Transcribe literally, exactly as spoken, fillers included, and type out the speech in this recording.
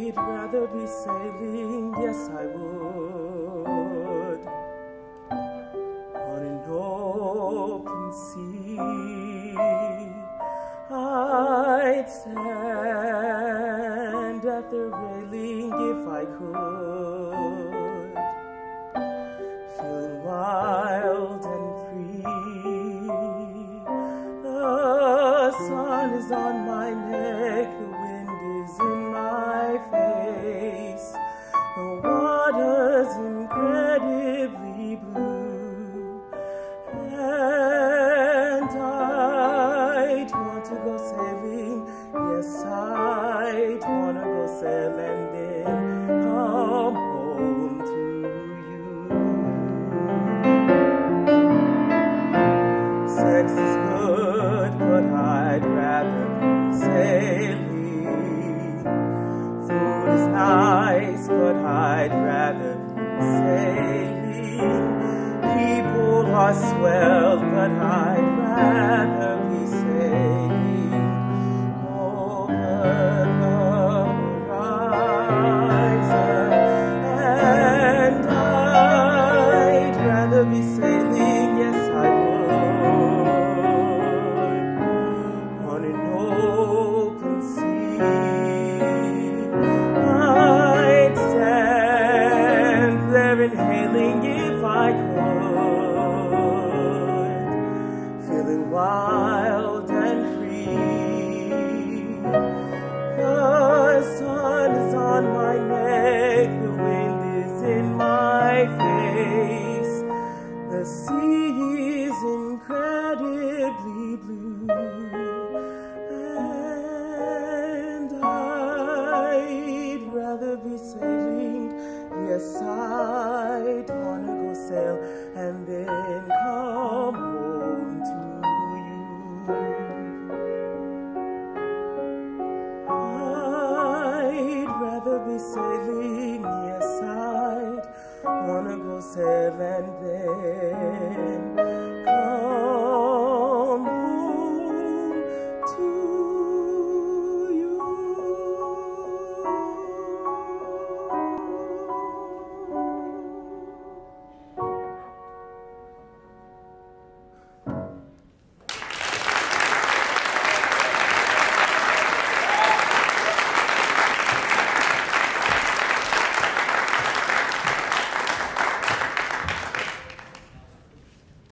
I'd rather be sailing, yes I would, on an open sea. I'd stand at the railing if I could, feeling wild and free. The sun is on my neck, the wind is in my face, the water's incredibly blue, and I'd want to go sailing, yes I'd want to go sail and then come home to you. Sex is good, but I'd rather be sailing. Food is nice, but I'd rather be sailing. People are swell, but I'd rather be sailing over the horizon. And I'd rather be sailing, yes I would, on an open sea. I'd stand there inhaling if I could, feeling wild and free. The sun is on my neck, the wind is in my face, the sea is incredibly blue, and I'd rather be sailing, yes I'd wanna go sail and then come home to you. I'd rather be sailing, yes I'd wanna go sail and then